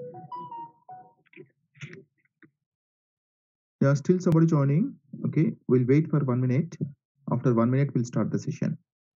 Yeah, still somebody joining. Okay, we'll wait for 1 minute. After 1 minute, we'll start the session.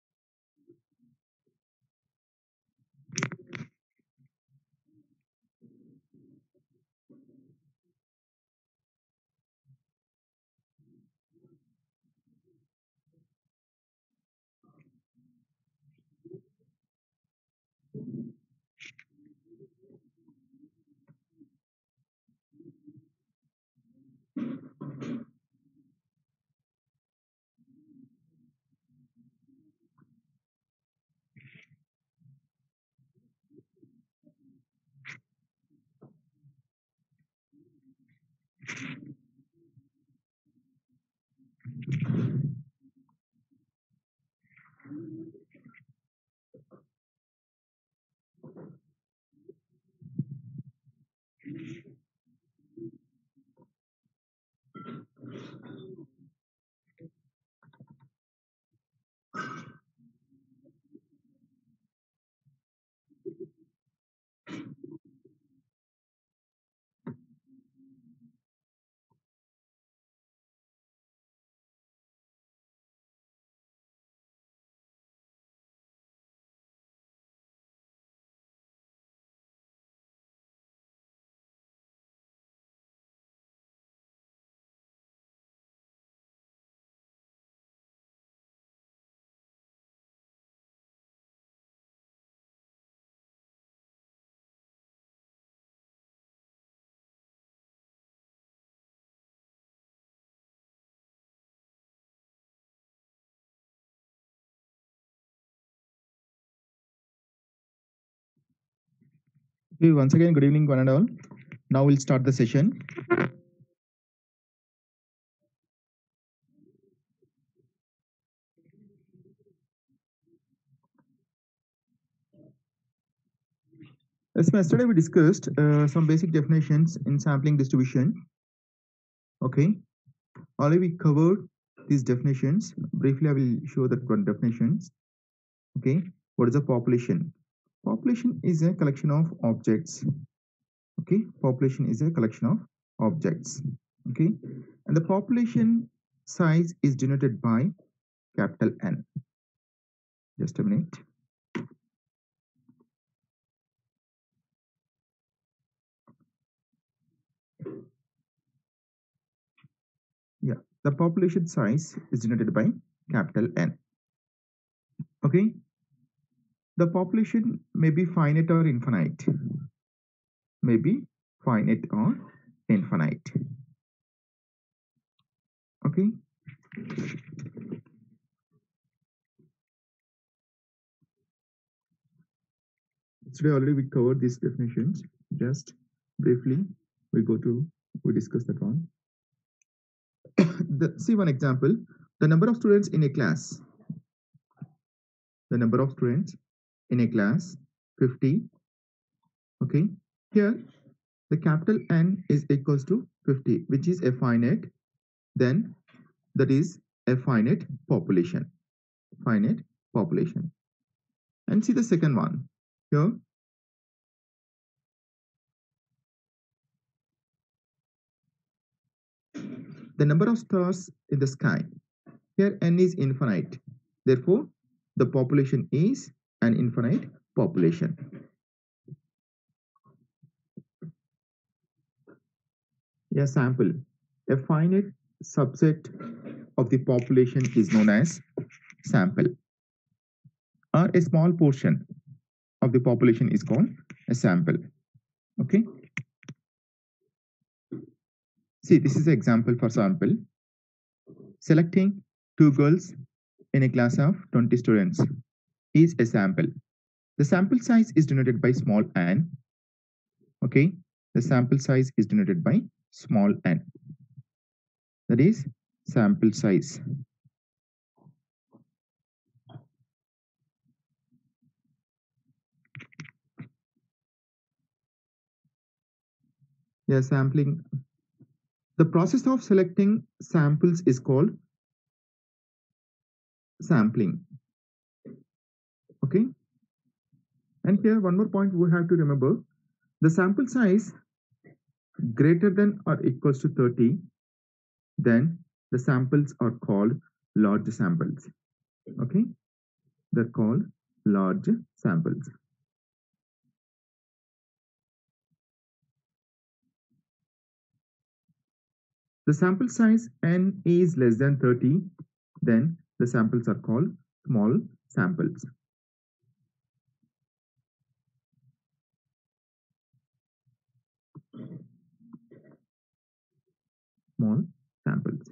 Okay, once again, good evening, one and all. Now we'll start the session. As yesterday we discussed some basic definitions in sampling distribution. Okay, already we covered these definitions. Briefly, I will show the one definitions. Okay, what is a population? Population is a collection of objects. Okay, population is a collection of objects. Okay, and the population size is denoted by capital N. Just a minute. Yeah, the population size is denoted by capital N. Okay, the population may be finite or infinite. May be finite or infinite. Okay. Today already we covered these definitions. Just briefly, we discuss that one. See one example. The number of students in a class. The number of students in a class, 50. Okay. Here, the capital N is equals to 50, which is a finite. Then that is a finite population. Finite population. And see the second one. Here, the number of stars in the sky. Here n is infinite. Therefore, the population is an infinite population. A sample. A finite subset of the population is known as sample. Or a small portion of the population is called a sample. Okay. See, this is an example for sample. Selecting 2 girls in a class of 20 students is a sample. The sample size is denoted by small n. Okay. The sample size is denoted by small n. That is sample size. Yeah, sampling. The process of selecting samples is called sampling. Okay. And here one more point we have to remember. the sample size greater than or equals to 30, then the samples are called large samples. Okay, they're called large samples. The sample size n is less than 30, then the samples are called small samples. Small samples.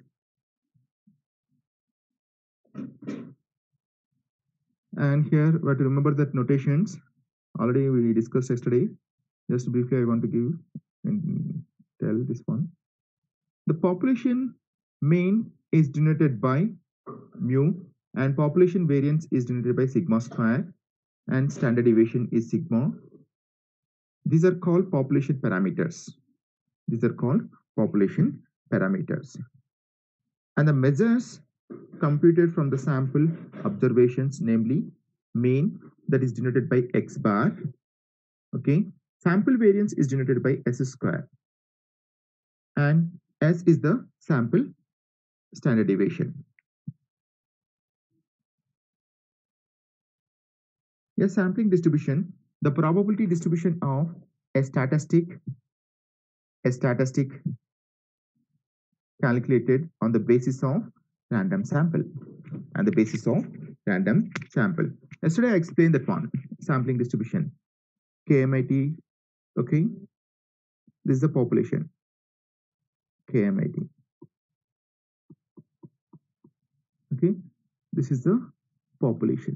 And here, but remember that notations already we discussed yesterday. Just briefly, I want to give and tell this one. The population mean is denoted by mu, and population variance is denoted by sigma square, and standard deviation is sigma. These are called population parameters. These are called population parameters. And the measures computed from the sample observations, namely mean, that is denoted by x bar. Okay, sample variance is denoted by s square, and s is the sample standard deviation. A sampling distribution, the probability distribution of a statistic calculated on the basis of random sample, and the basis of random sample. Yesterday I explained that one, sampling distribution, KMIT. Okay, this is the population, KMIT. Okay, this is the population.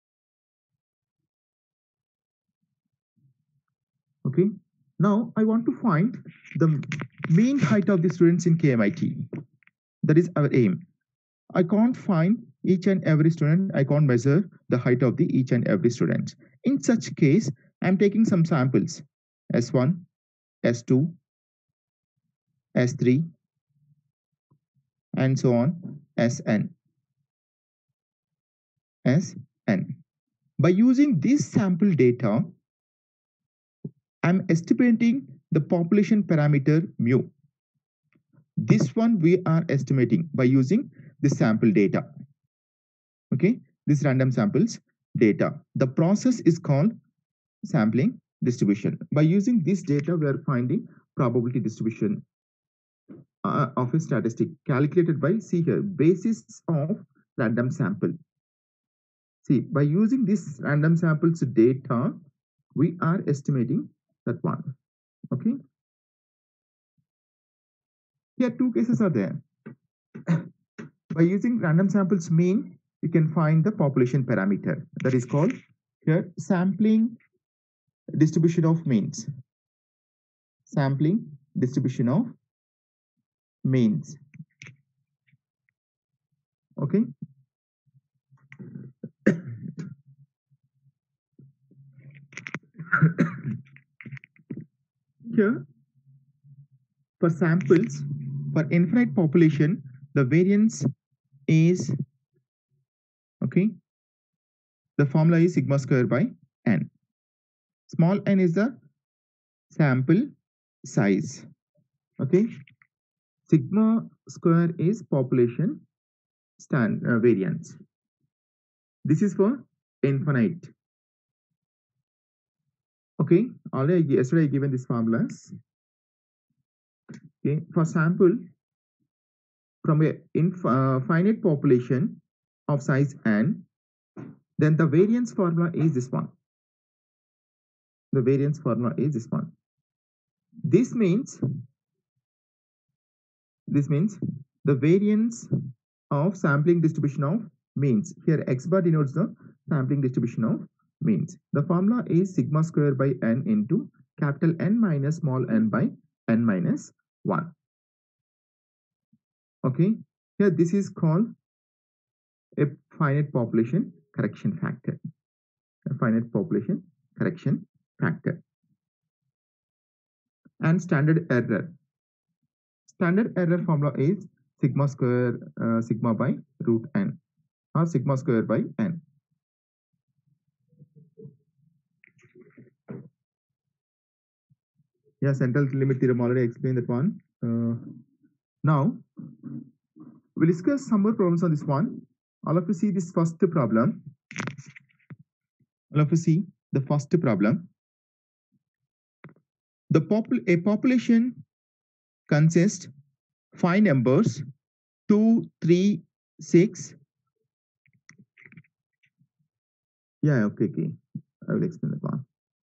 Okay, now I want to find the mean height of the students in KMIT. That is our aim. I can't find each and every student. I can't measure the height of the each and every student. In such case, I'm taking some samples, S1, S2, S3, and so on, Sn. Sn. By using this sample data, I'm estimating the population parameter mu. This one we are estimating by using the sample data. Okay, this random samples data. The process is called sampling distribution. By using this data, we are finding probability distribution of a statistic calculated by, see here, basis of random sample. See, by using this random samples data, we are estimating that one. Okay. Here, two cases are there. By using random samples mean, you can find the population parameter. That is called here sampling distribution of means. Sampling distribution of means. Okay. Here, for samples, for infinite population, the variance is, okay, the formula is sigma square by n. Small n is the sample size. Okay, sigma square is population variance. This is for infinite. Okay, already yesterday I given these formulas. Okay, for sample from a finite population of size n, then the variance formula is this one. The variance formula is this one. This means the variance of sampling distribution of means. Here x bar denotes the sampling distribution of means. The formula is sigma square by n into capital N minus small n by n minus 1. Okay, here this is called a finite population correction factor. A finite population correction factor. And standard error. Standard error formula is sigma square sigma by root n, or sigma square by n. Yeah, central limit theorem already explained that one. Now we'll discuss some more problems on this one. All of you see this first problem. All of you see the first problem. A population consists 5 numbers 2, 3, 6. Yeah, okay. I will explain that one.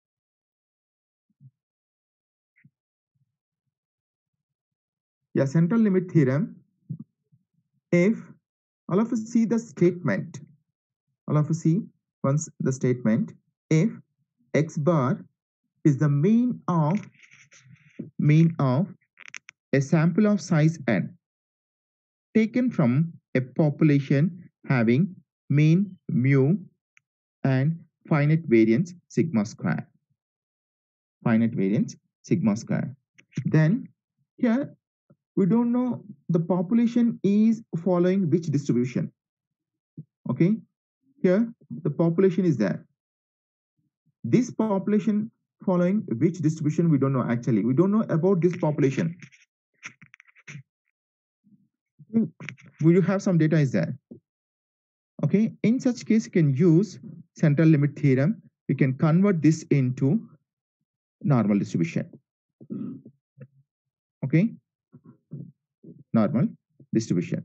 Yeah, central limit theorem. If all of us see the statement, all of us see once the statement, if x bar is the mean of a sample of size n taken from a population having mean mu and finite variance sigma square. Finite variance sigma square. Then here we don't know the population is following which distribution. Okay, here the population is there. This population following which distribution we don't know. Actually, we don't know about this population. We have some data is there. Okay, in such case you can use central limit theorem. We can convert this into normal distribution. Okay, normal distribution.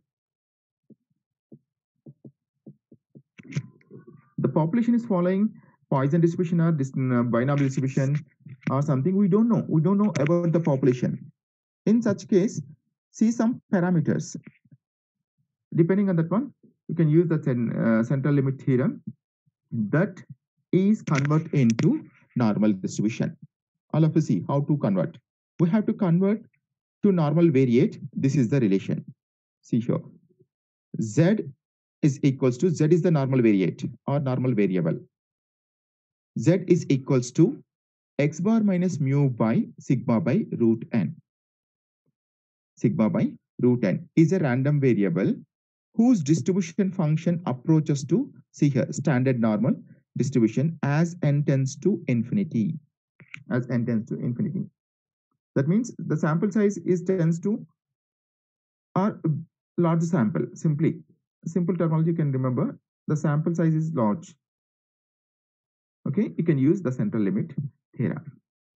The population is following Poisson distribution or binomial distribution or something. We don't know. We don't know about the population. In such case, see some parameters. Depending on that one, you can use the central limit theorem that is convert into normal distribution. All of us see how to convert. We have to convert to normal variate. This is the relation. See here. Z is equals to, Z is the normal variate or normal variable. Z is equals to x bar minus mu by sigma by root n. Sigma by root n is a random variable whose distribution function approaches to, see here, standard normal distribution as n tends to infinity. As n tends to infinity. That means the sample size is tends to or large sample. Simple terminology you can remember. The sample size is large. Okay, you can use the central limit theorem.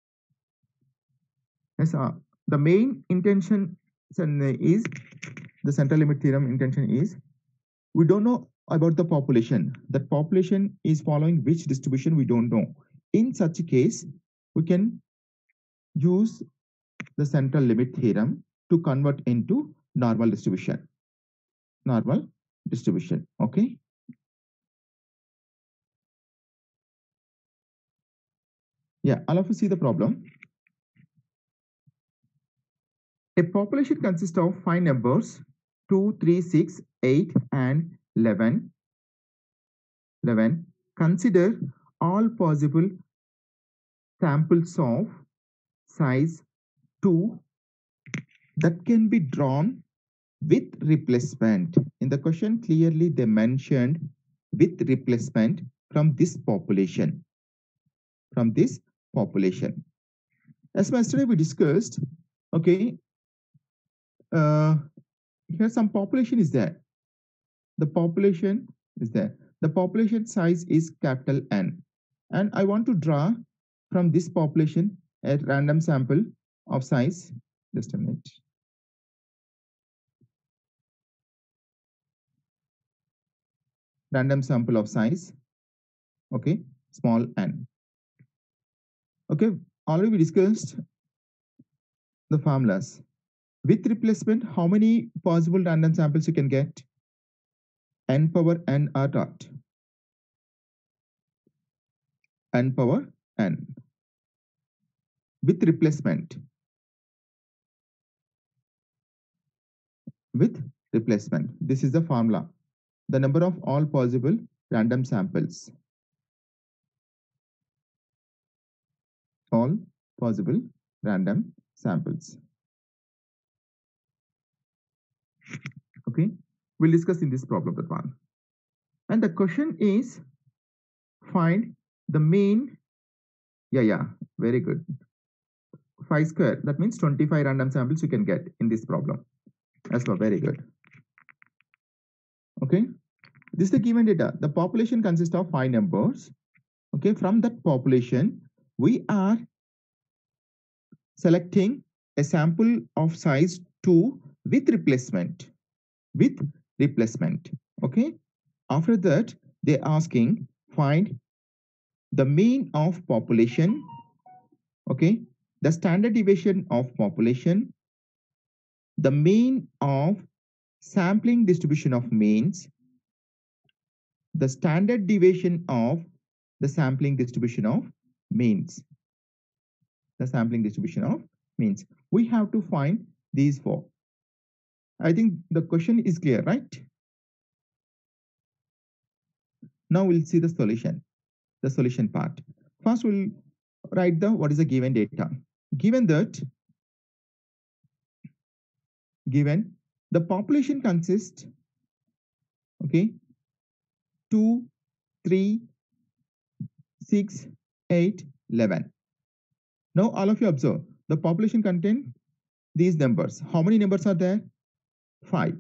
Yes, the main intention is the central limit theorem intention is we don't know about the population. That population is following which distribution we don't know. In such a case, we can use the central limit theorem to convert into normal distribution. Normal distribution. Okay. Yeah, all of you see the problem. A population consists of 5 numbers 2, 3, 6, 8, and 11. Consider all possible samples of size 2 that can be drawn with replacement. In the question, clearly they mentioned with replacement from this population. From this population. As yesterday we discussed, okay, here some population is there. The population is there. The population size is capital N. And I want to draw from this population a random sample of size. Just a minute. Random sample of size. Okay, small n. Okay, already we discussed the formulas. With replacement, how many possible random samples you can get? N power n r dot. N power n. With replacement. With replacement. This is the formula. The number of all possible random samples. All possible random samples. Okay, we'll discuss in this problem that one. And the question is find the mean. Yeah, very good. 5 square, that means 25 random samples you can get in this problem as well. Very good. Okay, this is the given data. The population consists of 5 numbers. Okay, from that population we are selecting a sample of size 2 with replacement. Okay, after that they're asking find the mean of population, okay, the standard deviation of population, the mean of sampling distribution of means, the standard deviation of the sampling distribution of means, the sampling distribution of means. We have to find these four. I think the question is clear, right? Now we'll see the solution part. First, we'll write the what is the given data. Given the population consists, okay, 2, 3, 6, 8, 11. Now all of you observe the population contain these numbers. How many numbers are there? 5.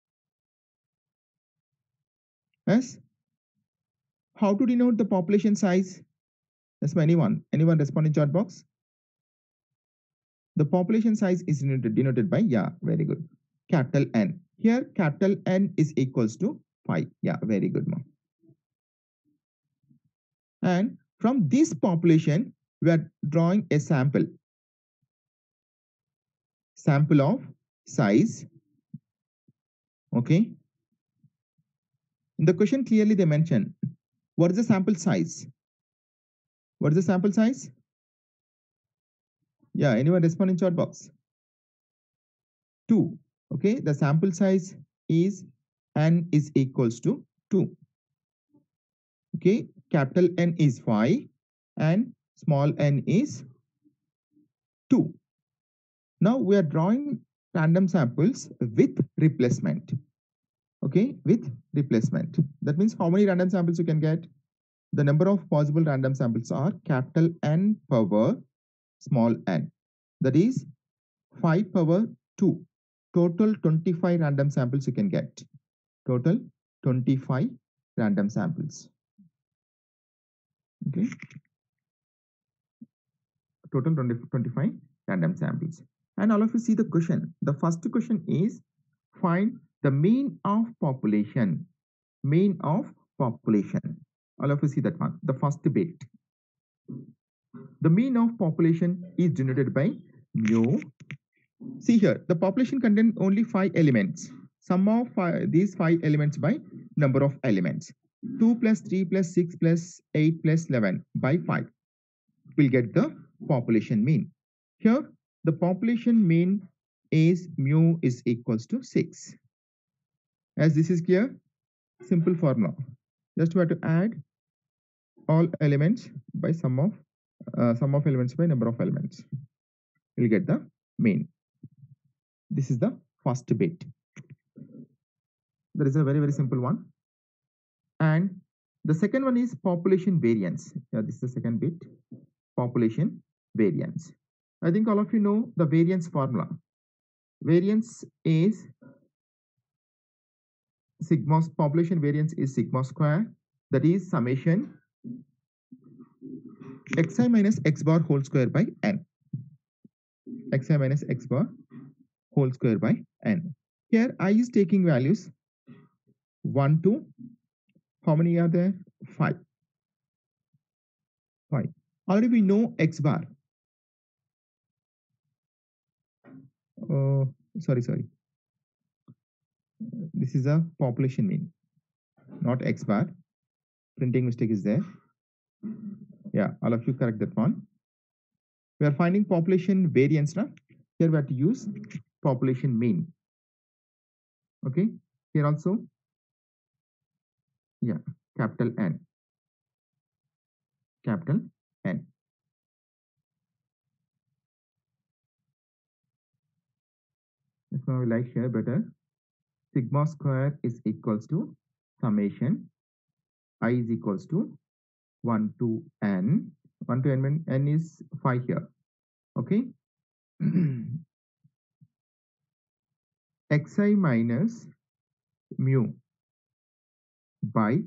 Yes. How to denote the population size? Yes, anyone respond in chat box? The population size is denoted by, yeah, very good, capital N. Here capital N is equals to 5. Yeah, very good, ma'am. And from this population we are drawing a sample of size. Okay, in the question clearly they mention what is the sample size. What is the sample size? Yeah, anyone respond in chat box? 2. Okay, the sample size is N is equals to 2. Okay, capital N is 5 and small n is 2. Now we are drawing random samples with replacement. Okay, with replacement. That means how many random samples you can get? The number of possible random samples are capital N power small n. That is 5 power 2. Total 25 random samples you can get. Total 25 random samples. Okay. Total 25 random samples. And all of you see the question. The first question is find the mean of population. Mean of population. All of you see that one. The first bit. The mean of population is denoted by mu. See here, the population contains only 5 elements. Sum of these 5 elements by number of elements. 2 plus 3 plus 6 plus 8 plus 11 by 5. We'll get the population mean. Here, the population mean is mu is equals to 6. As this is clear, simple formula. Just we have to add all elements by sum of elements by number of elements. We'll get the mean. This is the first bit. There is a very simple one. And the second one is population variance. Yeah, this is the second bit. Population variance. I think all of you know the variance formula. Variance is sigma. Population variance is sigma square. That is summation xi minus x bar whole square by n. Xi minus x bar whole square by n. Here I is taking values 1 to how many are there? 5. 5. Already we know x bar. Sorry. This is a population mean, not x bar. Printing mistake is there. Yeah, all of you correct that one. We are finding population variance now. Here we have to use population mean. Okay, here also, yeah, capital N. Capital N. This one we like here better. Sigma square is equals to summation I is equals to 1 to n. 1 to n when n is 5 here. Okay, xi minus mu by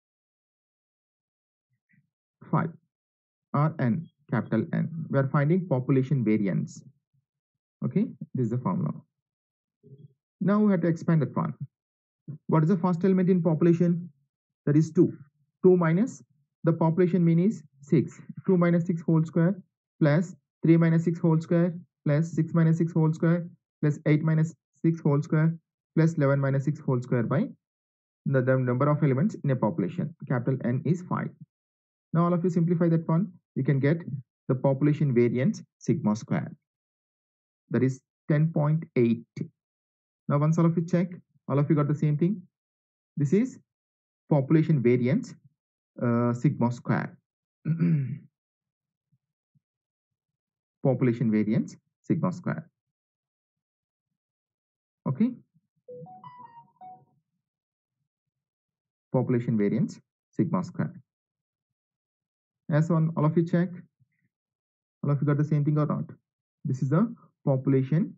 5 or n, capital N. We are finding population variance. Okay, this is the formula. Now we have to expand that one. What is the first element in population? That is 2. 2 minus the population mean is 6. 2 minus 6 whole square plus 3 minus 6 whole square plus 6 minus 6 whole square plus 8 minus 6 whole square plus 11 minus 6 whole square by the number of elements in a population. Capital N is 5. Now all of you simplify that one. You can get the population variance sigma square. That is 10.8. Now once all of you check, all of you got the same thing. This is population variance sigma square. Population variance sigma square. Okay. Population variance sigma square. As one, all of you check. All of you got the same thing or not? This is the population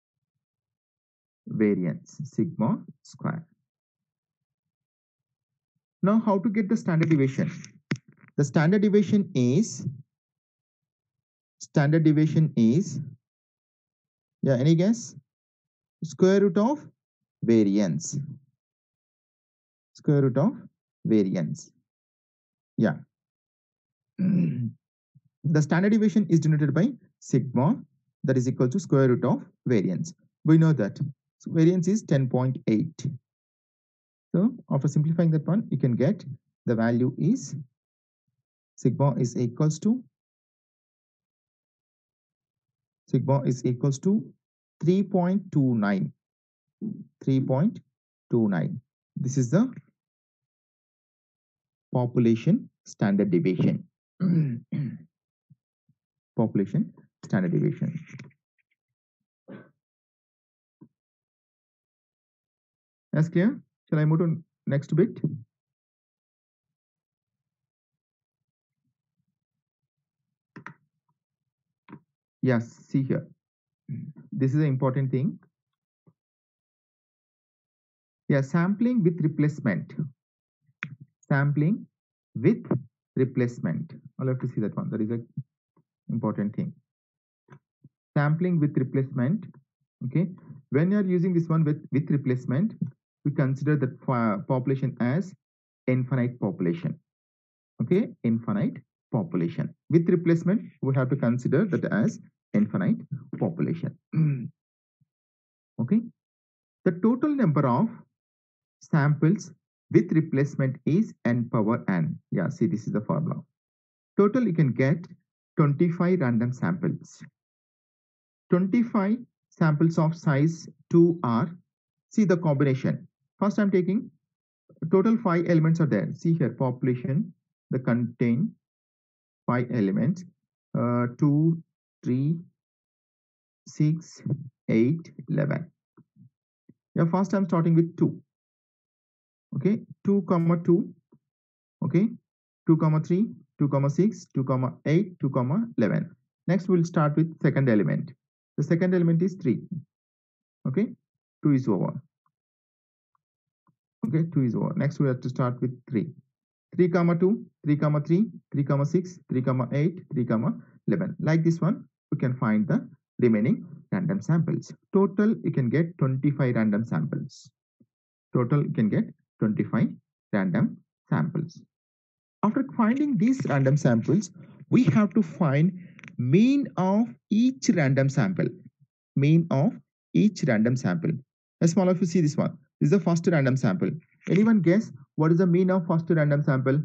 variance sigma square. Now how to get the standard deviation? The standard deviation is yeah, any guess? Square root of variance. Square root of variance. Yeah. The standard deviation is denoted by sigma, that is equal to square root of variance. We know that. So variance is 10.8. So after simplifying that one, you can get the value is sigma is equals to 3.29. 3.29. This is the population standard deviation. Population standard deviation. That's clear? Shall I move to next bit? Yes, see here. This is an important thing. Yeah, sampling with replacement. Sampling with replacement. I'll have to see that one. That is an important thing. Sampling with replacement. Okay. When you are using this one with replacement, we consider that population as infinite population. Okay, infinite population. With replacement, we have to consider that as infinite population. Okay. The total number of samples with replacement is n power n. Yeah, see, this is the formula. Total, you can get 25 random samples. 25 samples of size 2R. See the combination. First, I'm taking total 5 elements are there. See here, population, the contain 5 elements. 2, 3, 6, 8, 11. Yeah, first I'm starting with 2. Okay, 2 comma 2. Okay, 2 comma 3, 2 comma 6, 2 comma 8, 2 comma 11. Next we'll start with second element. The second element is 3. Okay, 2 is over. Okay, 2 is over. Next we have to start with 3. 3 comma 2, 3 comma 3, 3 comma 6, 3 comma 8, 3 comma 11. Like this one, we can find the remaining random samples. Total, you can get 25 random samples. Total, you can get 25 random samples. After finding these random samples, we have to find mean of each random sample. Mean of each random sample. As all of you see this one. This is the first random sample. Anyone guess what is the mean of first random sample?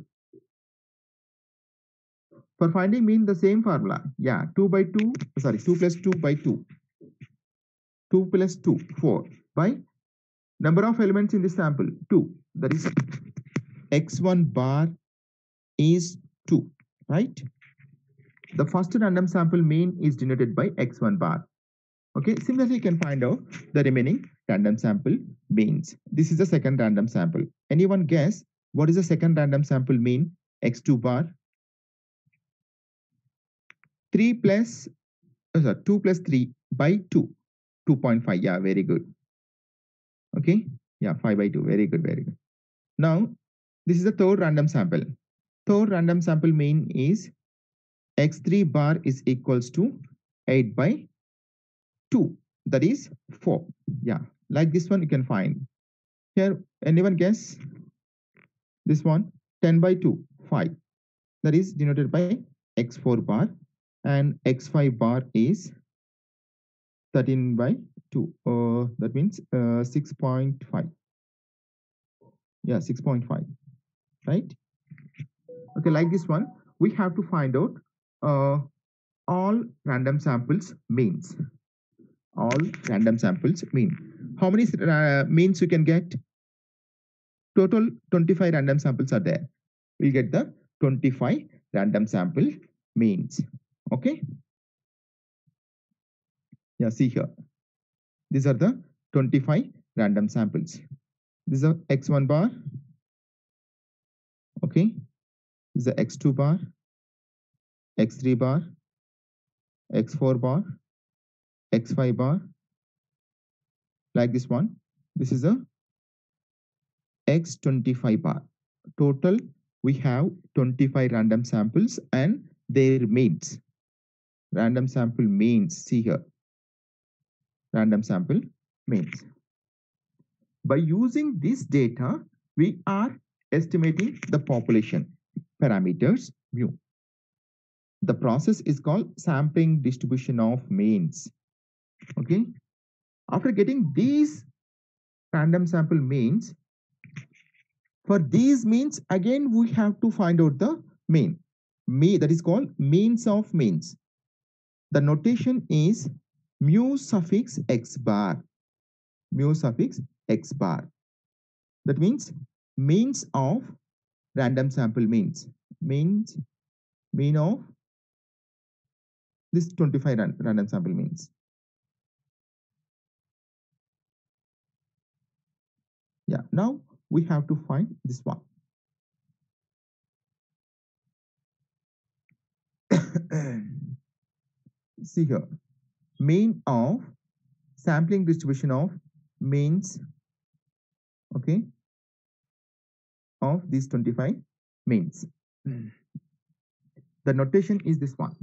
For finding mean, the same formula. Yeah, 2 by 2, sorry, 2 plus 2 by 2. 2 plus 2, 4 by number of elements in this sample, 2. That is x1 bar is 2, right? The first random sample mean is denoted by x1 bar. Okay, similarly, you can find out the remaining random sample means. This is the second random sample. Anyone guess what is the second random sample mean? X2 bar. 3 plus sorry, 2 plus 3 by 2. 2.5. Yeah, very good. Okay. Yeah, 5 by 2. Very good. Very good. Now, this is the third random sample. Third random sample mean is x3 bar is equals to 8 by 2. That is 4. Yeah, like this one you can find. Here, anyone guess? This one, 10 by 2, 5. That is denoted by x4 bar, and x5 bar is 13 by 2. That means 6.5. Yeah, 6.5. Right? Okay, like this one, we have to find out uh, all random samples means. All random samples mean. How many means you can get? Total 25 random samples are there. We'll get the 25 random sample means. Okay. Yeah, see here. These are the 25 random samples. This is a x1 bar. Okay. This is a x2 bar, x3 bar, x4 bar, x5 bar, like this one. This is a x25 bar. Total, we have 25 random samples and their means. Random sample means, see here. Random sample means. By using this data, we are estimating the population parameters mu. The process is called sampling distribution of means. Okay. After getting these random sample means, for these means, again, we have to find out the mean. That is called means of means. The notation is mu suffix x bar. Mu suffix x bar. That means means of random sample means. Mean of this 25 random sample means. Yeah, now we have to find this one. See here, mean of sampling distribution of means, okay, of these 25 means. The notation is this one.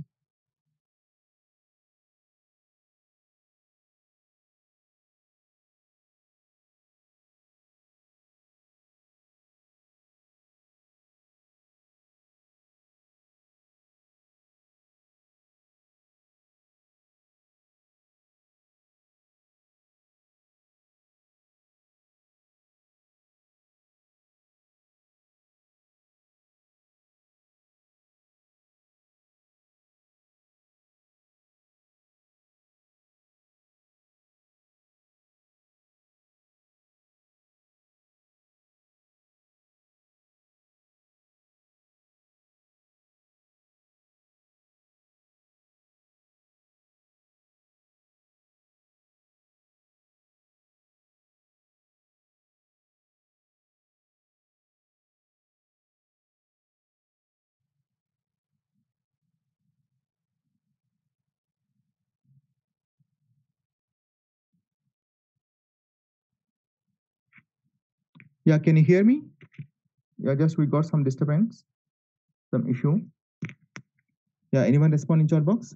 Yeah, can you hear me? Yeah, just we got some disturbance, some issue. Yeah, anyone respond in chat box?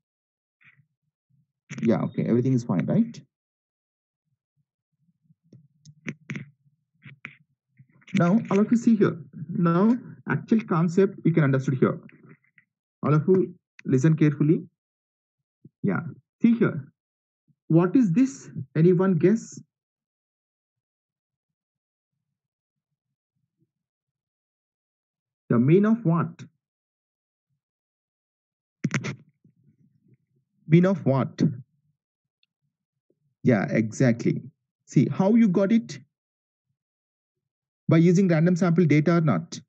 Yeah, okay, everything is fine, right? Now, all of you see here. Now, actual concept you can understand here. All of you listen carefully. Yeah, see here. What is this? Anyone guess? The mean of what? Mean of what? Yeah, exactly. See how you got it? By using random sample data or not?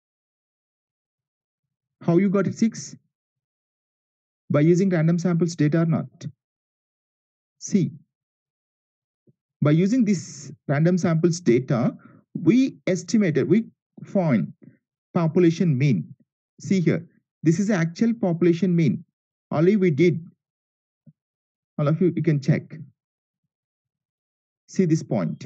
How you got it 6? By using random samples data or not? See, by using this random samples data, we found population mean. See here, this is the actual population mean. Only we did All of you can check. See this point.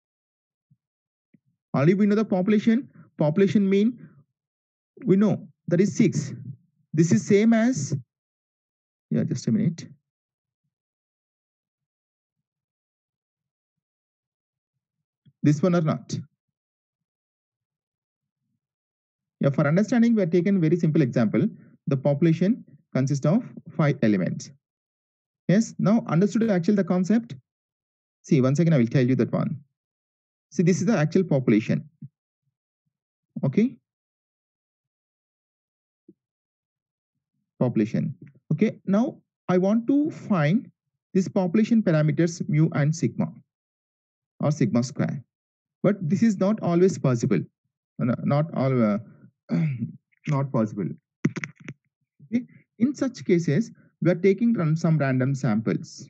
Only we know the population. Population mean we know that is 6. This is same as, yeah, just a minute. This one or not? Yeah, for understanding, we have taken very simple example. The population consists of 5 elements. Yes, now understood actually the concept? See, once again, I will tell you that one. See, this is the actual population. Okay. Population. Okay, now I want to find this population parameters mu and sigma or sigma square. But this is not always possible. Not all not possible. Okay. In such cases, we are taking some random samples.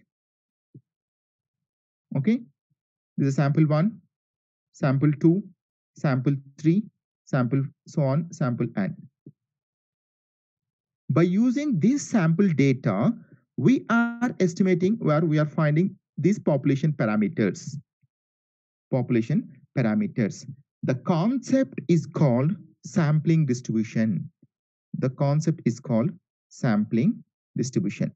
Okay, this is sample 1, sample 2, sample 3, sample so on, sample n. By using this sample data, we are estimating where we are finding these population parameters. Population parameters. The concept is called sampling distribution. The concept is called sampling distribution.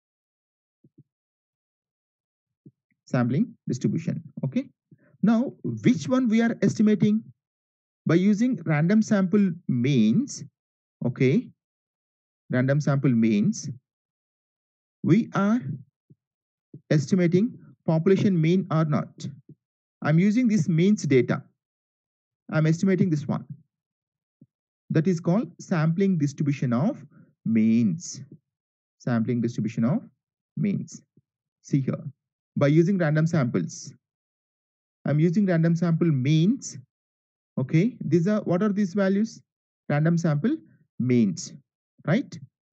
Sampling distribution. Okay. Now, which one we are estimating? By using random sample means, okay, random sample means, we are estimating population mean or not. I'm using this means data. I'm estimating this one. That is called sampling distribution of means. Sampling distribution of means. See here. By using random samples, I'm using random sample means. Okay, these are, what are these values? Random sample means, right?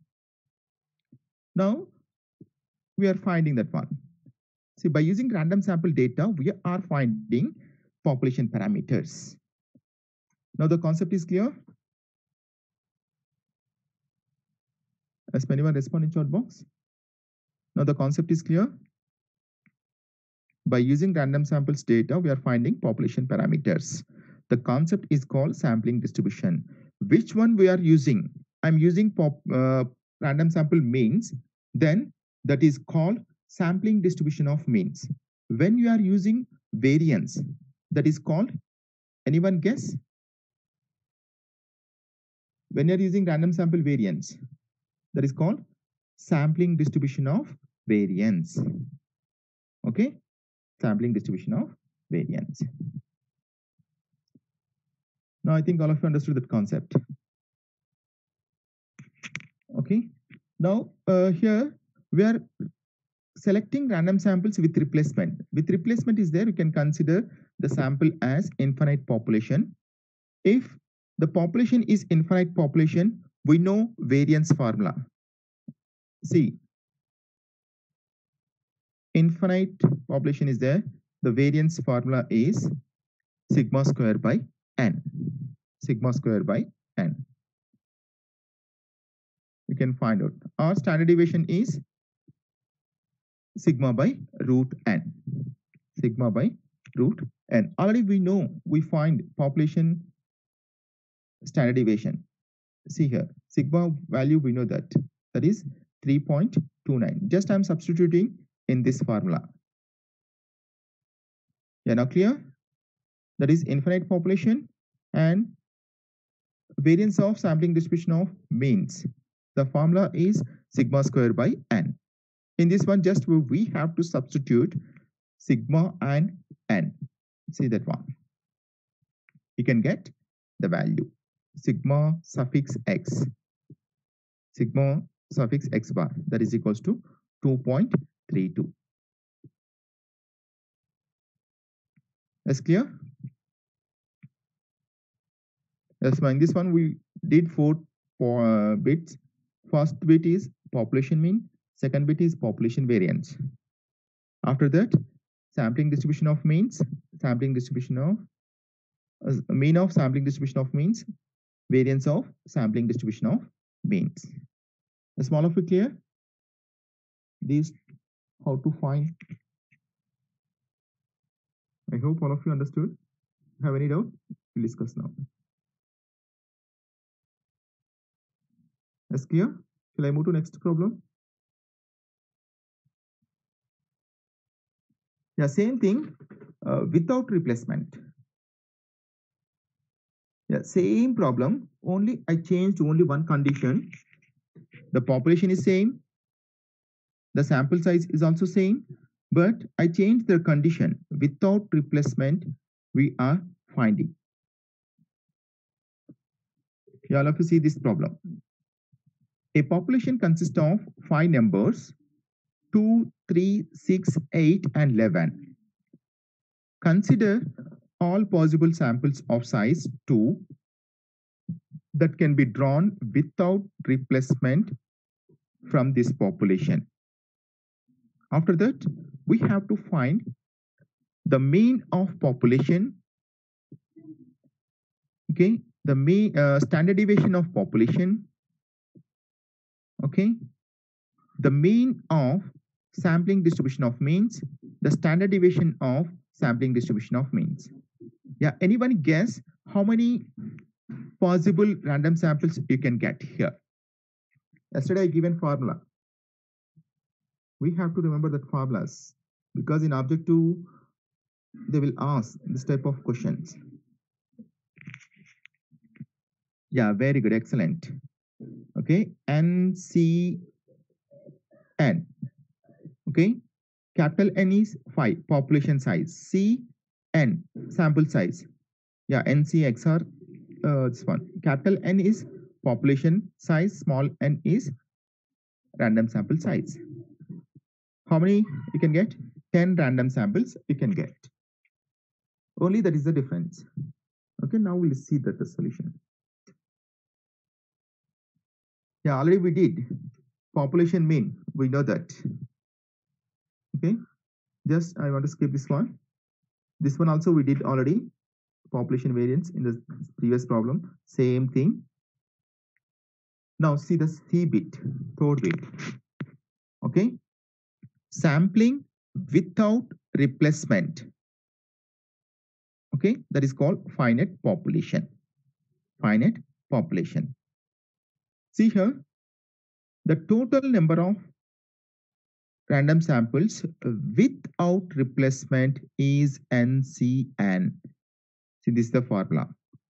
Now we are finding that one. See, by using random sample data, we are finding population parameters. Now the concept is clear. Has anyone respond in chat box? Now the concept is clear. By using random samples data, we are finding population parameters. The concept is called sampling distribution. Which one we are using? I'm using random sample means. Then that is called sampling distribution of means. When you are using variance, that is called, anyone guess? When you're using random sample variance, that is called sampling distribution of variance. Okay, sampling distribution of variance. Now I think all of you understood that concept. Okay, now here we are selecting random samples with replacement. With replacement is there, you can consider the sample as infinite population. If the population is infinite population, we know variance formula. See, infinite population is there. The variance formula is sigma square by n. Sigma square by n. You can find out. Our standard deviation is sigma by root n. Sigma by root n. Already we know, we find population standard deviation. See here, sigma value we know that is 3.29. Just I'm substituting in this formula. Yeah, now clear? That is infinite population and variance of sampling distribution of means. The formula is sigma square by n. In this one, just we have to substitute sigma and n. See that one. You can get the value sigma suffix x. Sigma suffix x bar, that is equals to 2.32. That's clear? Yes, in this one we did 4 bits. First bit is population mean, second bit is population variance. After that, sampling distribution of means, sampling distribution of mean of sampling distribution of means, variance of sampling distribution of means. Is all of it clear? These how to find. I hope all of you understood. Have any doubt? We'll discuss now. Is clear? Shall I move to next problem? Yeah, same thing without replacement. Yeah, same problem. Only I changed only one condition. The population is same. The sample size is also same, but I changed the condition. Without replacement, we are finding. You all have to see this problem. A population consists of 5 numbers, 2, 3, 6, 8, and 11. Consider all possible samples of size 2 that can be drawn without replacement from this population. After that, we have to find the mean of population, okay, the mean standard deviation of population, okay, the mean of sampling distribution of means, the standard deviation of sampling distribution of means. Yeah, anyone guess how many possible random samples you can get here? Yesterday I given formula. We have to remember that formulas because in objective they will ask this type of questions. Yeah, very good, excellent. Okay, NCN. Okay, capital N is 5, population size. CN, sample size. Yeah, NCXR, this one. Capital N is population size, small n is random sample size. How many you can get? 10 random samples you can get. Only that is the difference. Okay, now we'll see that the solution. Yeah, already we did. Population mean, we know that. Okay, just I want to skip this one. This one also we did already. Population variance in the previous problem. Same thing. Now see the C bit, third bit. Okay, sampling without replacement. Okay, that is called finite population. Finite population. See here, the total number of random samples without replacement is NCN. See, this is the formula.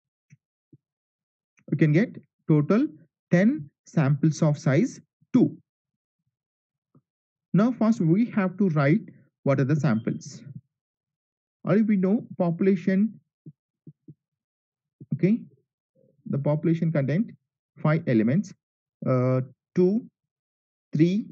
You can get total 10 samples of size 2. Now first we have to write what are the samples. Already we know population, okay, the population contained 5 elements, 2, 3,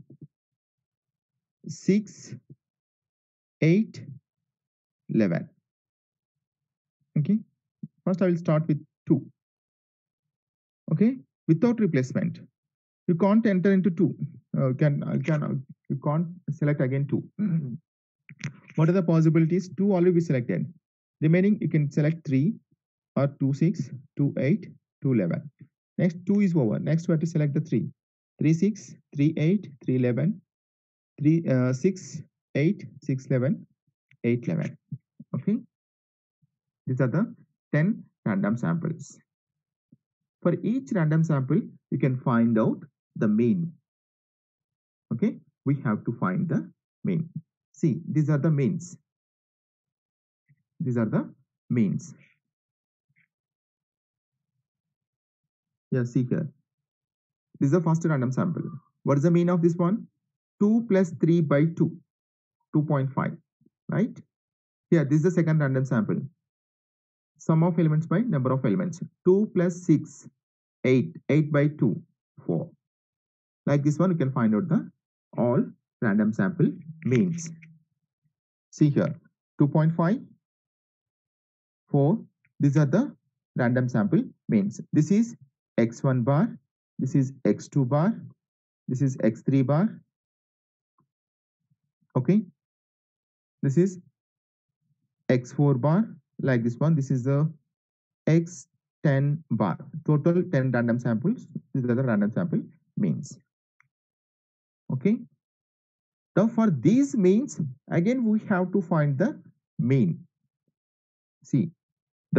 6, 8, 11. Okay, first I will start with 2. Okay, without replacement, you can't enter into 2. You can't select again 2. What are the possibilities? 2 already be selected. Remaining you can select 3 or 2, 6, 2, 8, 2, 11. Next 2 is over. Next we have to select the 3. 3, 6, 3, 8, 3, 11, 3, 6, 8, 6, 11, 8, 11. Okay. These are the 10 random samples. For each random sample, you can find out the mean. Okay. We have to find the mean. See, these are the means. These are the means. Yeah, see here. This is the first random sample. What is the mean of this one? 2 plus 3 by 2, 2.5, right? Here, this is the second random sample. Sum of elements by number of elements. 2 plus 6, 8, 8 by 2, 4. Like this one, you can find out the all random sample means. See here, 2.5, 4. These are the random sample means. This is x1 bar, this is x2 bar, this is x3 bar. Okay, this is x4 bar, like this one. This is the x10 bar. Total 10 random samples. These are the random sample means. Okay, Now for these means, again we have to find the mean. See, the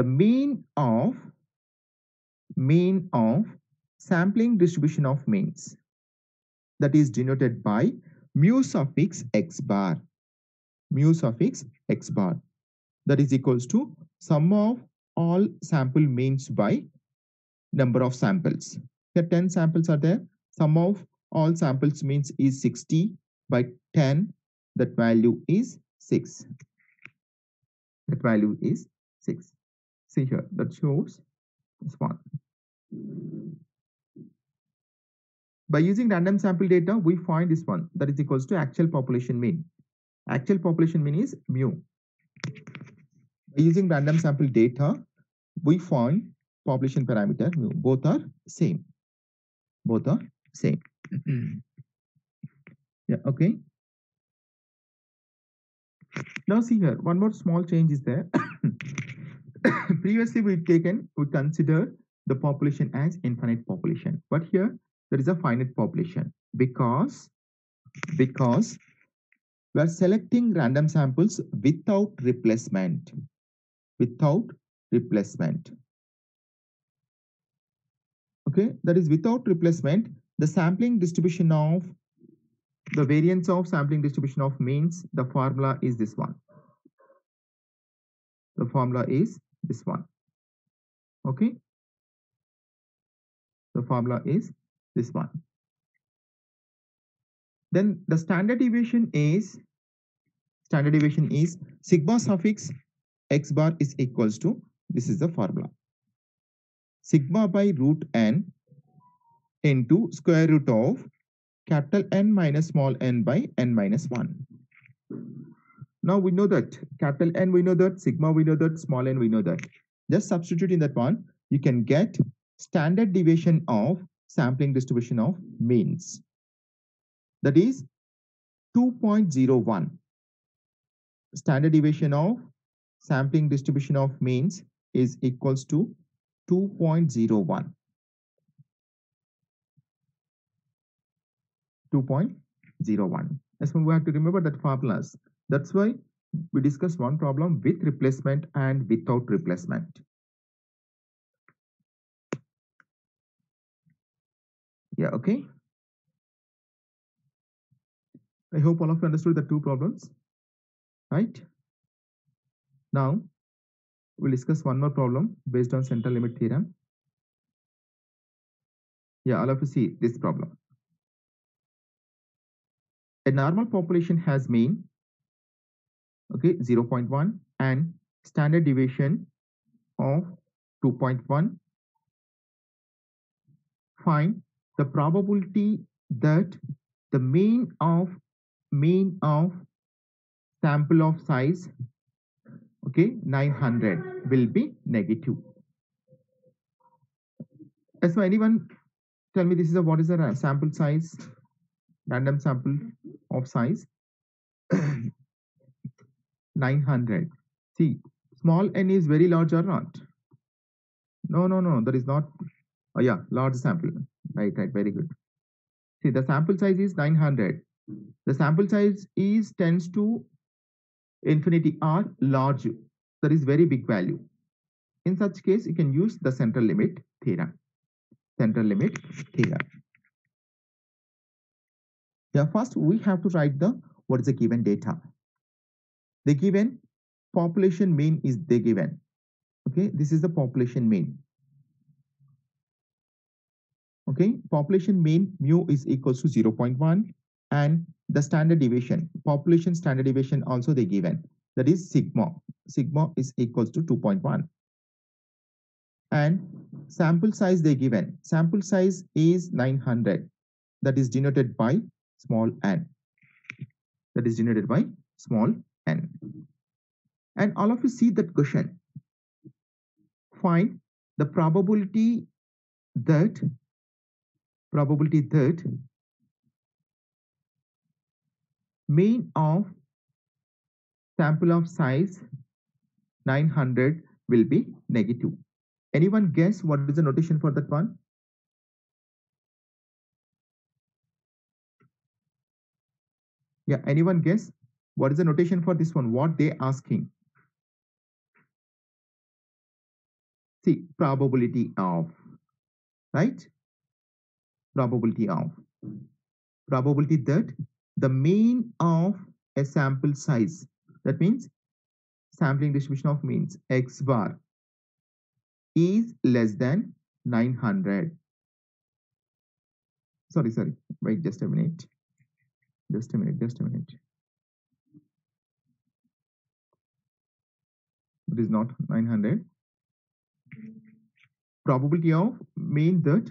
mean of sampling distribution of means, that is denoted by mu suffix x bar. Mu suffix x bar, that is equals to sum of all sample means by number of samples. Here 10 samples are there. Sum of all samples means is 60 by 10. That value is 6. That value is 6. See here, that shows this one. By using random sample data, we find this one, that is equals to actual population mean. Actual population mean is mu. By using random sample data, we find population parameter mu. Both are same. Both are same. Yeah, okay. Now see here, one more small change is there. Previously we consider the population as infinite population, but here there is a finite population because we are selecting random samples without replacement. Without replacement. Okay, that is without replacement. The sampling distribution of the variance of sampling distribution of means, the formula is this one. The formula is this one. Okay, the formula is this one. Then the standard deviation is sigma suffix x bar is equals to, this is the formula, sigma by root n into square root of capital N minus small n by n minus 1. Now we know that capital N, we know that sigma, we know that small n, we know that. Just substitute in that one, you can get standard deviation of sampling distribution of means. That is 2.01. Standard deviation of sampling distribution of means is equals to 2.01. 2.01. As we have to remember that formulas. That's why we discussed one problem with replacement and without replacement. Yeah, okay. I hope all of you understood the two problems, right? Now we'll discuss one more problem based on central limit theorem. Yeah, all of you see this problem. A normal population has mean, okay, 0.1 and standard deviation of 2.1. Find the probability that the mean of sample of size, okay, 900 will be negative. So anyone tell me, this is what is the sample size, random sample of size 900. See, small n is very large or not? No, that is not. Oh yeah, large sample. Right, very good. See, the sample size is 900. The sample size is tends to infinity or large. That is very big value. In such case, you can use the central limit theorem. Central limit theorem. Yeah, first we have to write the what is the given data. The given population mean is the given. Okay, this is the population mean. Okay, population mean mu is equals to 0.1 and the standard deviation, population standard deviation also they given, that is sigma. Sigma is equals to 2.1 and sample size they given. Sample size is 900, that is denoted by small n. That is denoted by small n. And all of you see that question. Find the probability that mean of sample of size 900 will be negative. Anyone guess what is the notation for that one? Yeah, anyone guess? What is the notation for this one? What they asking? See, probability of, right? Probability of. Probability that the mean of a sample size. That means sampling distribution of means X bar is less than 900. Sorry. Wait just a minute. Just a minute. It is not 900. Probability of mean that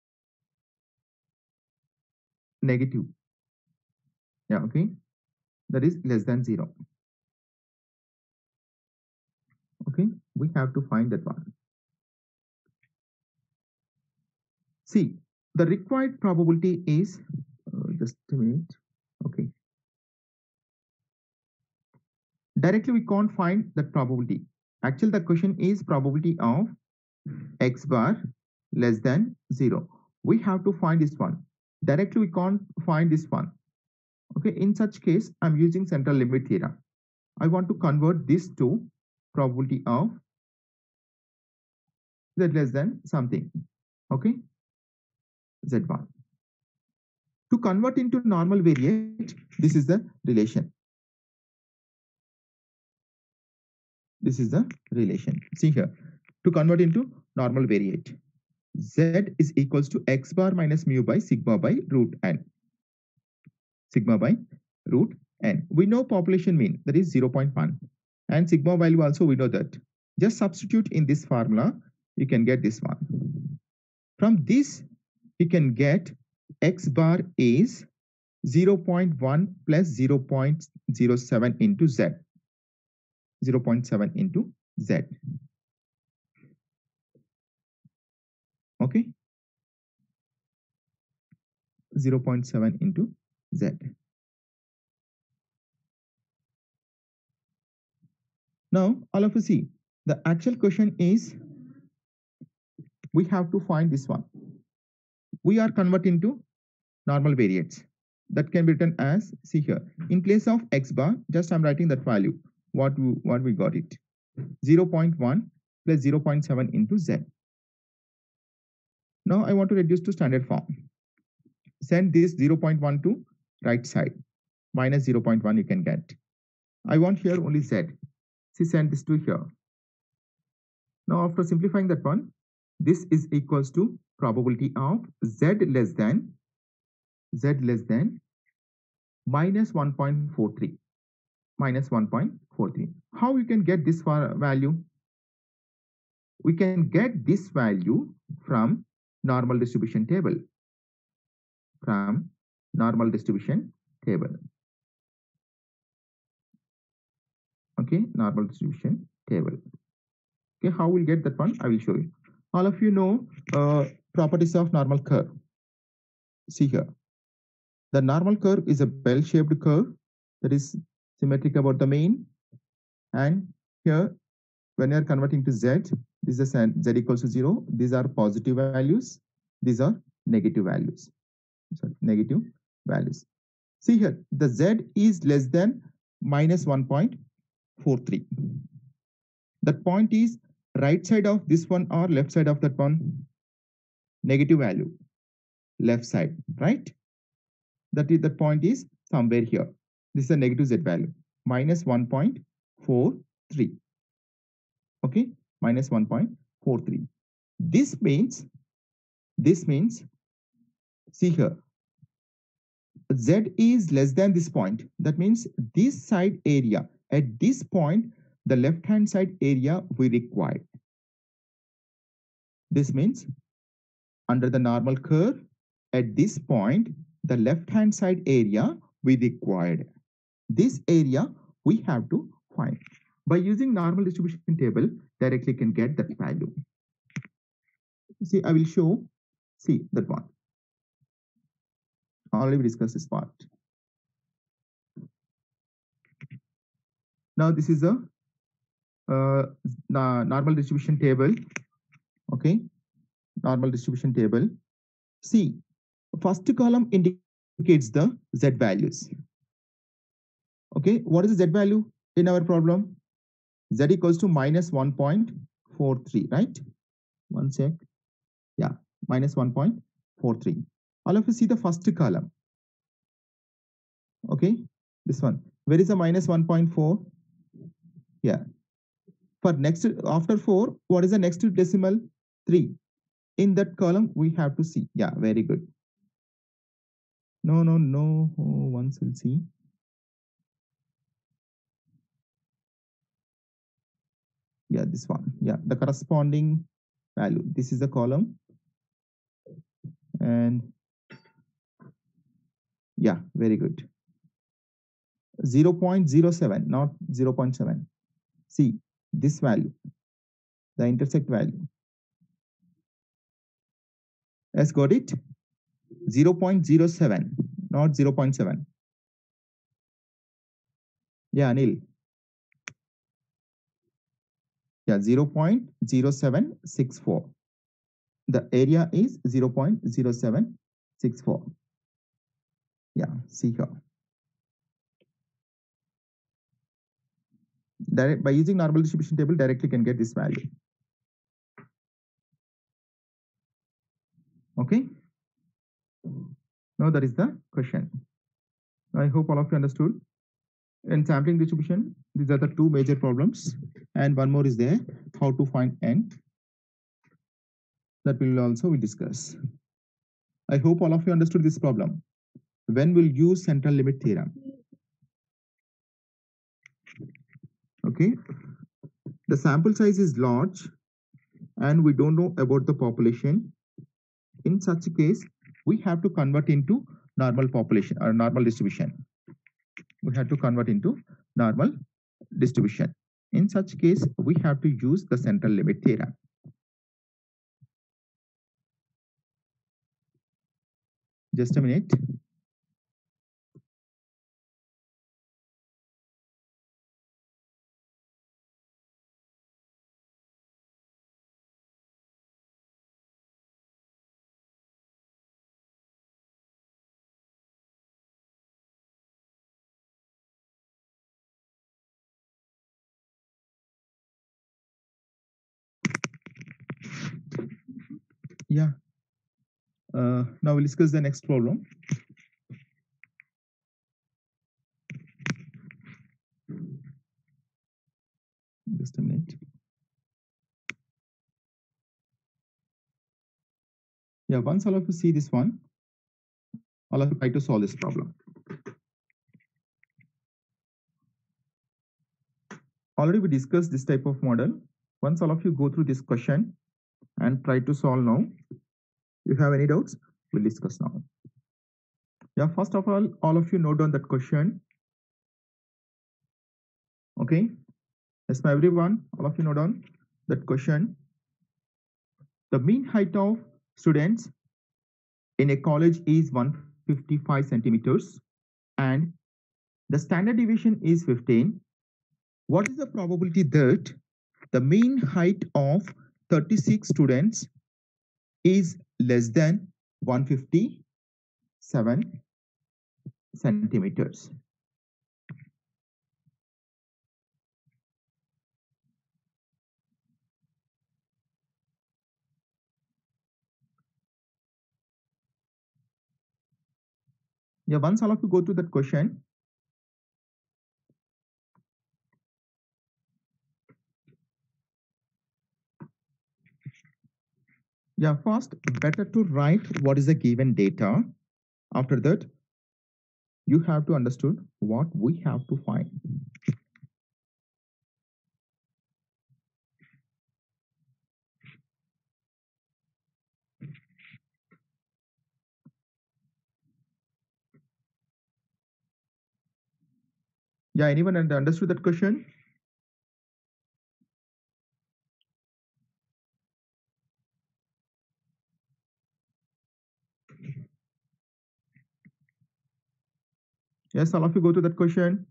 negative. Yeah, okay. That is less than 0. Okay, we have to find that one. See, the required probability is just a minute. Okay, directly we can't find that probability. Actually, the question is probability of X bar less than 0. We have to find this one. Directly we can't find this one. Okay, in such case, I'm using central limit theorem. I want to convert this to probability of z less than something. Okay, z1. To convert into normal variate, this is the relation. This is the relation. See here. To convert into normal variate, z is equals to x bar minus mu by sigma by root n. Sigma by root n. We know population mean, that is 0.1. And sigma value also we know that. Just substitute in this formula, you can get this one. From this, you can get x bar is 0.1 plus 0.07 into z. 0.7 into z. Okay, 0.7 into z. Now, all of you see, the actual question is, we have to find this one. We are converting to normal variates. That can be written as, see here, in place of x bar, just I'm writing that value, what we got it, 0.1 plus 0.7 into z. Now I want to reduce to standard form. Send this 0.1 to right side, minus 0.1 you can get. I want here only z. See, send this to here. Now after simplifying that one, this is equals to probability of z less than minus 1.43. Minus 1.43. How you can get this value? We can get this value from normal distribution table. From normal distribution table. Okay, normal distribution table. Okay, how we'll get that one? I will show you. All of you know properties of normal curve. See here. The normal curve is a bell-shaped curve that is symmetric about the mean. And here, when you are converting to z, this is z equals to 0. These are positive values. These are negative values. Sorry, negative values. See here, the z is less than minus 1.43. That point is right side of this one or left side of that one? Negative value, left side, right? That is, the point is somewhere here. This is a negative z value, minus 1.43. Okay, minus 1.43. This means, see here, z is less than this point. That means this side area, at this point, the left hand side area we require. This means under the normal curve, at this point, the left hand side area we required. This area we have to find. By using normal distribution table, directly can get that value. See, I will show, see that one. Already we discussed this part. Now this is a normal distribution table. Okay, normal distribution table. See, first column indicates the z values. Okay, what is the z value in our problem? Z equals to minus 1.43, right? One sec. Yeah, minus 1.43. All of you see the first column. Okay, this one. Where is the minus 1.4? Yeah. For next, after 4, what is the next decimal? 3. In that column, we have to see. Yeah, very good. No, no, no. Oh, once we'll see. Yeah, this one. Yeah, the corresponding value. This is the column. And yeah, very good. 0.07, not 0.7. See, this value, the intersect value. Yes, got it? 0.07, not 0.7. Yeah, Anil. Yeah, 0.0764. The area is 0.0764. Yeah, see here. Direct, by using normal distribution table, directly can get this value. Okay. Now that is the question. I hope all of you understood. In sampling distribution, these are the two major problems, and one more is there: how to find n. That will also we discuss. I hope all of you understood this problem. When we'll use central limit theorem. Okay. The sample size is large, and we don't know about the population. In such a case, we have to convert into normal population or normal distribution. We have to convert into normal distribution. In such case, we have to use the central limit theorem. Just a minute. Yeah. Now we'll discuss the next problem. Just a minute. Yeah, once all of you see this one, all of you try to solve this problem. Already we discussed this type of model. Once all of you go through this question and try to solve now. If you have any doubts, we'll discuss now. Yeah, first of all of you note down that question. Okay. Yes, everyone, all of you note down that question. The mean height of students in a college is 155 centimeters and the standard deviation is 15. What is the probability that the mean height of 36 students is less than 157 centimeters? Yeah, once all of you go through that question, yeah, first better to write what is the given data. After that, you have to understood what we have to find. Yeah, anyone understood that question? Yes, all of you go to that question.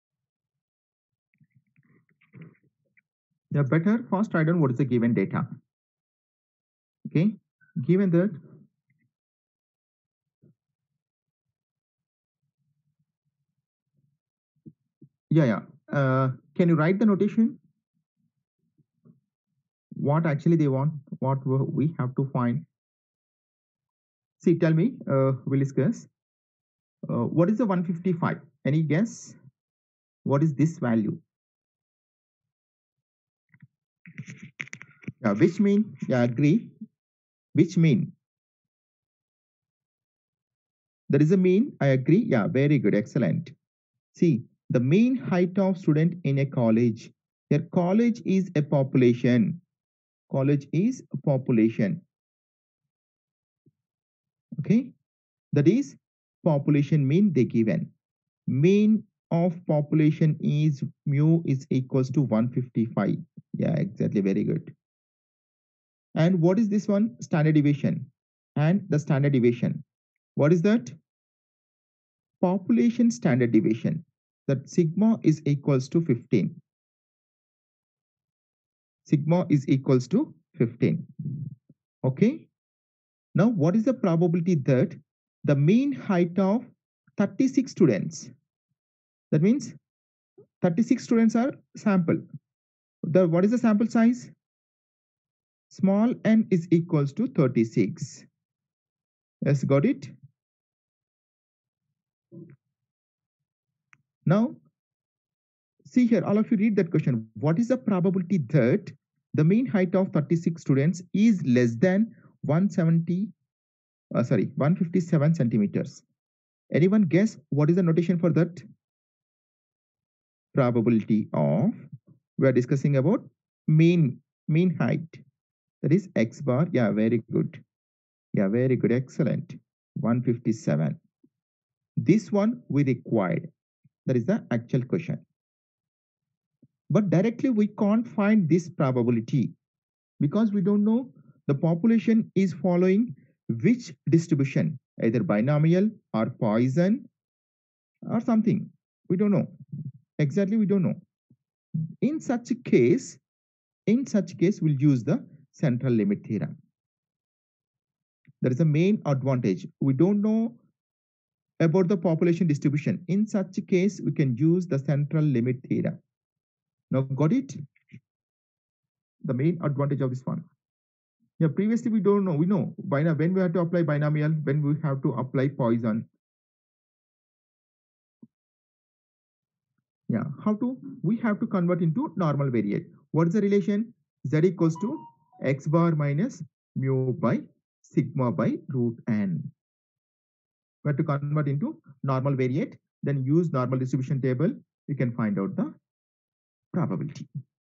Yeah, better first write down what is the given data. Okay, given that, yeah. Can you write the notation? What actually they want? What we have to find? See, tell me. We'll discuss. What is the 155? Any guess? What is this value? Yeah, which mean? Yeah, agree. Which mean? There is a mean. I agree. Yeah, very good. Excellent. See, the mean height of student in a college. Your college is a population. College is a population. Okay. That is population mean they given. Mean of population is mu is equals to 155. Yeah, exactly. Very good. And what is this one? Standard deviation. And the standard deviation. What is that? Population standard deviation. That sigma is equals to 15. Sigma is equals to 15. Okay. Now, what is the probability that the mean height of 36 students? That means 36 students are sample. What is the sample size? Small n is equals to 36. Yes, got it? Now, see here, all of you read that question. What is the probability that the mean height of 36 students is less than 157 centimeters? Anyone guess what is the notation for that? Probability of, we are discussing about mean height. That is x bar. Yeah, very good. Yeah, very good. Excellent. 157. This one we required. That is the actual question. But directly we can't find this probability because we don't know the population is following which distribution, either binomial or Poisson or something. We don't know. Exactly, we don't know. In such a case, we'll use the central limit theorem. That is the main advantage. We don't know about the population distribution. In such a case, we can use the central limit theorem. Now, got it? The main advantage of this one. Yeah, previously we don't know. We know when we have to apply binomial, when we have to apply Poisson. Yeah, how to? We have to convert into normal variate. What is the relation? Z equals to x bar minus mu by sigma by root n. We have to convert into normal variate, then use normal distribution table. You can find out the probability.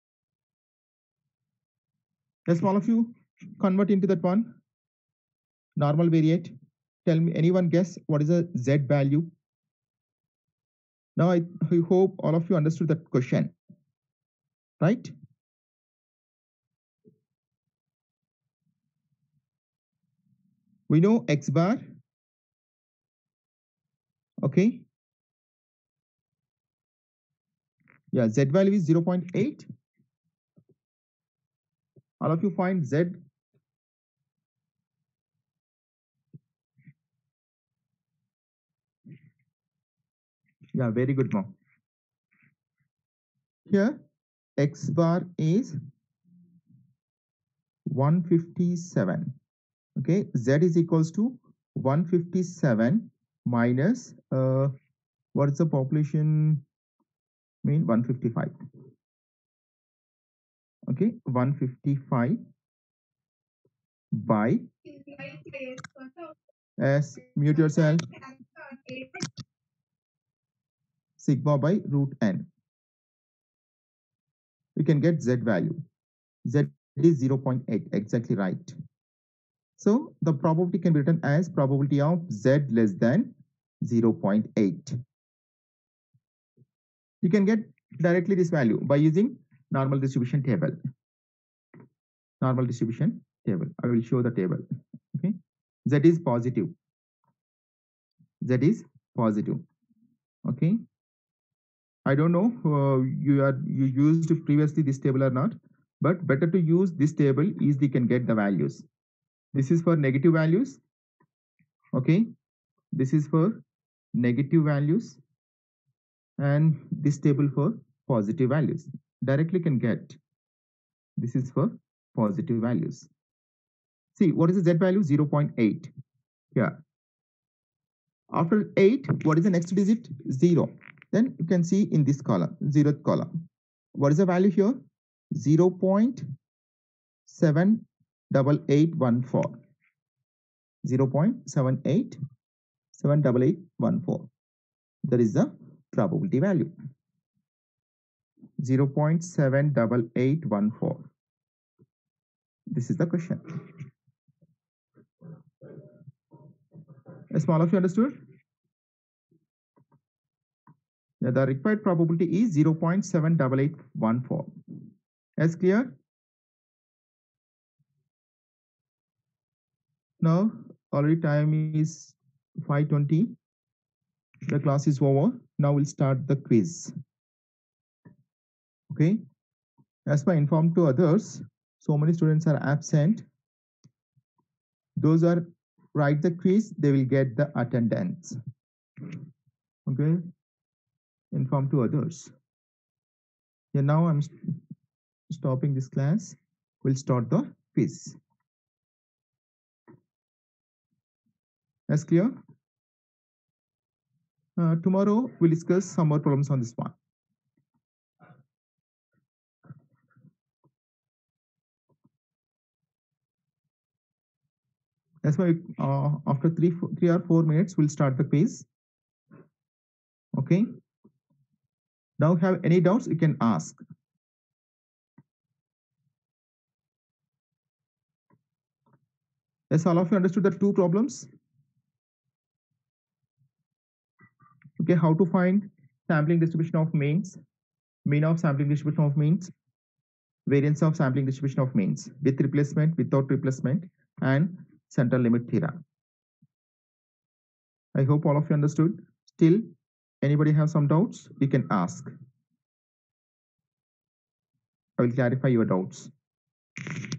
Let's all of you convert into that one. Normal variate. Tell me, anyone guess what is the Z value? Now I hope all of you understood that question, right? We know X bar, okay? Yeah, Z value is 0.8. All of you find Z. Yeah, very good, mom. Here, X bar is 157. Okay, Z is equals to 157 minus, what is the population mean? 155. Okay, 155 by, as mute yourself, sigma by root n. We can get Z value. Z is 0.8, exactly right. So the probability can be written as probability of Z less than 0.8. You can get directly this value by using normal distribution table. Normal distribution table. I will show the table. Okay. Z is positive. Z is positive. Okay. I don't know you used previously this table or not, but better to use this table easily can get the values. This is for negative values. Okay, this is for negative values, and this table for positive values. Directly can get this is for positive values. See, what is the z value? 0.8. Yeah. After 8, what is the next digit? 0. Then you can see in this column, 0th column. What is the value here? 0.78814. 0.7878814. That is the probability value. 0.78814. This is the question. As all of you understood? Yeah, the required probability is 0.78814. As clear? Now, already time is 5:20. The class is over. Now we'll start the quiz. Okay. As per informed to others, so many students are absent. Those are write the quiz, they will get the attendance. Okay. Inform to others. Yeah, now I'm stopping this class. We'll start the quiz. That's clear? Tomorrow we'll discuss some more problems on this one. That's why after 3 or 4 minutes we'll start the quiz. Okay. Now have any doubts you can ask. Yes, all of you understood the two problems. Okay, how to find sampling distribution of means, mean of sampling distribution of means, variance of sampling distribution of means with replacement, without replacement, and central limit theorem. I hope all of you understood. Still, anybody have some doubts? You can ask. I will clarify your doubts.